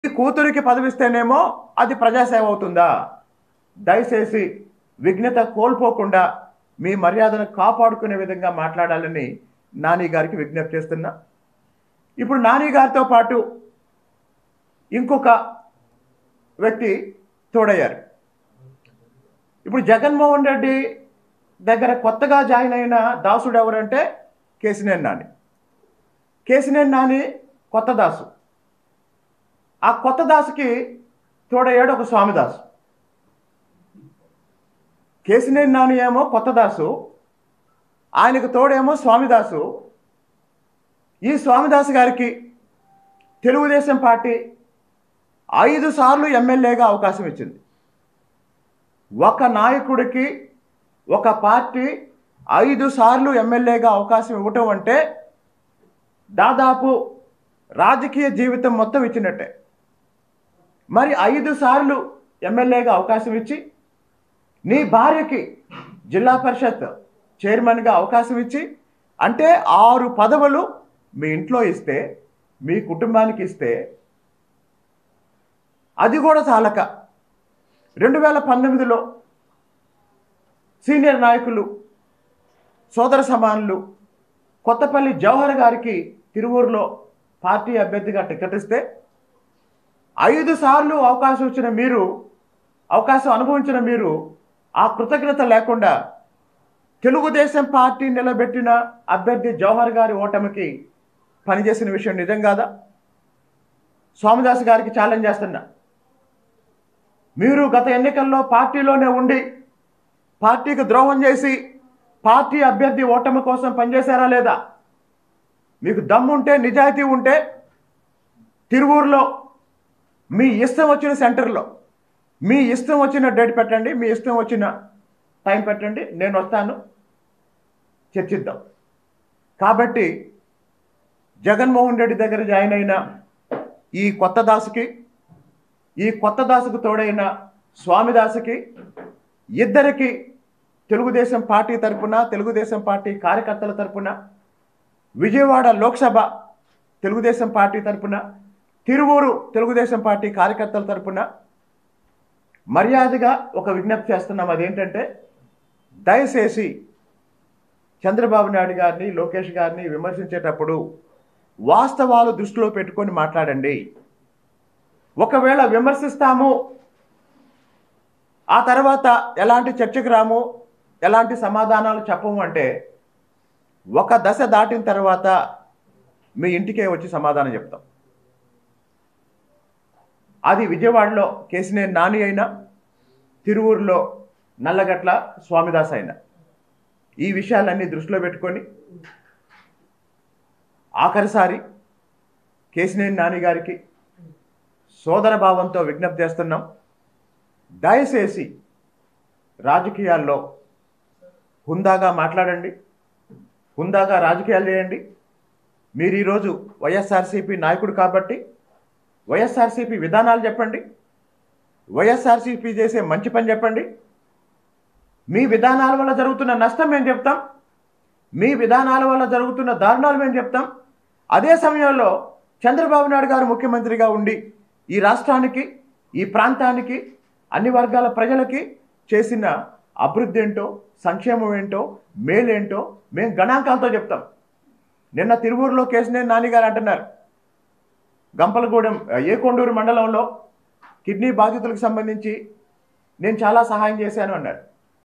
ఈ కూతురికి పదవిస్తేనేమో అది ప్రజాసేవ అవుతుందా? దయచేసి విఘ్నత కోల్పోకుండా మీ మర్యాదను కాపాడుకునే విధంగా మాట్లాడాలని నాని గారికి విజ్ఞప్తి చేస్తున్నా. ఇప్పుడు నాని గారితో పాటు ఇంకొక వ్యక్తి తోడయ్యారు. ఇప్పుడు జగన్మోహన్ రెడ్డి దగ్గర కొత్తగా జాయిన్ అయిన దాసుడు ఎవరంటే కేసినేని నాని. కేసినేని నాని కొత్త దాసు. ఆ కొత్త దాసుకి తోడయ్యాడు ఒక స్వామిదాసు. కేసినేని నాని ఏమో కొత్త దాసు, ఆయనకు తోడేమో స్వామిదాసు. ఈ స్వామిదాసు గారికి తెలుగుదేశం పార్టీ 5 సార్లు ఎమ్మెల్యేగా అవకాశం ఇచ్చింది. ఒక నాయకుడికి ఒక పార్టీ 5 సార్లు ఎమ్మెల్యేగా అవకాశం ఇవ్వటం అంటే దాదాపు రాజకీయ జీవితం మొత్తం ఇచ్చినట్టే. మరి 5 సార్లు ఎమ్మెల్యేగా అవకాశం ఇచ్చి నీ భార్యకి జిల్లా పరిషత్ చైర్మన్గా అవకాశం ఇచ్చి అంటే 6 పదవులు మీ ఇంట్లో ఇస్తే, మీ కుటుంబానికి ఇస్తే, అది కూడా చాలక 2019లో సీనియర్ నాయకులు సోదర సమానులు కొత్తపల్లి జవహర్ గారికి తిరువూరులో పార్టీ అభ్యర్థిగా టికెట్ ఇస్తే 5 సార్లు అవకాశం అనుభవించిన మీరు ఆ కృతజ్ఞత లేకుండా తెలుగుదేశం పార్టీ నిలబెట్టిన అభ్యర్థి జవహర్ గారి ఓటమికి పనిచేసిన విషయం నిజం కాదా? స్వామిదాస్ గారికి ఛాలెంజ్ చేస్తున్నా. మీరు గత ఎన్నికల్లో పార్టీలోనే ఉండి పార్టీకి ద్రోహం చేసి పార్టీ అభ్యర్థి ఓటమి కోసం పనిచేశారా లేదా? మీకు దమ్ముంటే, నిజాయితీ ఉంటే తిరువూరులో మీ ఇష్టం వచ్చిన సెంటర్లో మీ ఇష్టం వచ్చిన డేట్ పెట్టండి, మీ ఇష్టం వచ్చిన టైం పెట్టండి, నేను వస్తాను, చర్చిద్దాం. కాబట్టి జగన్మోహన్ రెడ్డి దగ్గర జాయిన్ అయిన ఈ కొత్త దాసుకు తోడైన స్వామిదాసుకి ఇద్దరికి తెలుగుదేశం పార్టీ తరపున, తెలుగుదేశం పార్టీ కార్యకర్తల తరపున, విజయవాడ లోక్సభ తెలుగుదేశం పార్టీ తరపున, తిరువూరు తెలుగుదేశం పార్టీ కార్యకర్తల తరపున మర్యాదగా ఒక విజ్ఞప్తి చేస్తున్నాం. అదేంటంటే దయచేసి చంద్రబాబు నాయుడు గారిని, లోకేష్ గారిని విమర్శించేటప్పుడు వాస్తవాలు దృష్టిలో పెట్టుకొని మాట్లాడండి. ఒకవేళ విమర్శిస్తాము, ఆ తర్వాత ఎలాంటి చర్చకు రాము, ఎలాంటి సమాధానాలు చెప్పము అంటే ఒక దశ దాటిన తర్వాత మీ ఇంటికే వచ్చి సమాధానం చెప్తాం. అది విజయవాడలో కేసినేని నాని అయినా, తిరువూరులో నల్లగట్ల స్వామిదాస్ అయినా ఈ విషయాలన్నీ దృష్టిలో పెట్టుకొని ఆఖరిసారి కేసినేని నాని గారికి సోదర భావంతో విజ్ఞప్తి చేస్తున్నాం. దయచేసి రాజకీయాల్లో హుందాగా మాట్లాడండి, హుందాగా రాజకీయాలు చేయండి. మీరు ఈరోజు వైఎస్ఆర్సీపీ నాయకుడు కాబట్టి వైఎస్ఆర్సీపీ విధానాలు చెప్పండి, వైఎస్ఆర్సీపీ చేసే మంచి పని చెప్పండి. మీ విధానాల వల్ల జరుగుతున్న నష్టం మేము చెప్తాం, మీ విధానాల వల్ల జరుగుతున్న దారుణాలు మేము చెప్తాం. అదే సమయంలో చంద్రబాబు నాయుడు గారు ముఖ్యమంత్రిగా ఉండి ఈ రాష్ట్రానికి, ఈ ప్రాంతానికి, అన్ని వర్గాల ప్రజలకి చేసిన అభివృద్ధి ఏంటో, సంక్షేమం ఏంటో, మేలేంటో మేము గణాంకాలతో చెప్తాం. నిన్న తిరువూరులో కేసినేని నాని గారు అంటున్నారు, గంపలగూడెం ఏకొండూరు మండలంలో కిడ్నీ బాధితులకు సంబంధించి నేను చాలా సహాయం చేశాను అన్నారు.